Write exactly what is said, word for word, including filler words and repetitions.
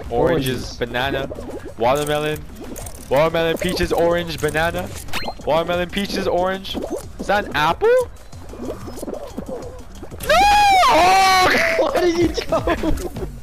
Oranges, banana, watermelon, watermelon, peaches, orange, banana, watermelon, peaches, orange. Is that an apple? No! Why did you jump?